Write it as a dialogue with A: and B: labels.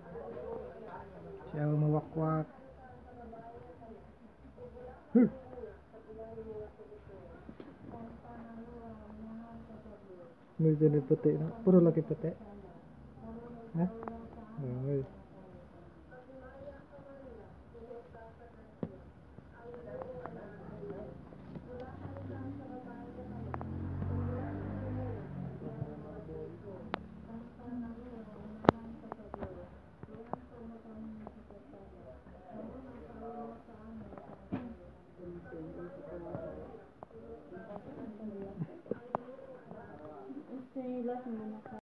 A: Siya mawakwak. Medyo na puti na. Puro laki puti. Ha? Ay.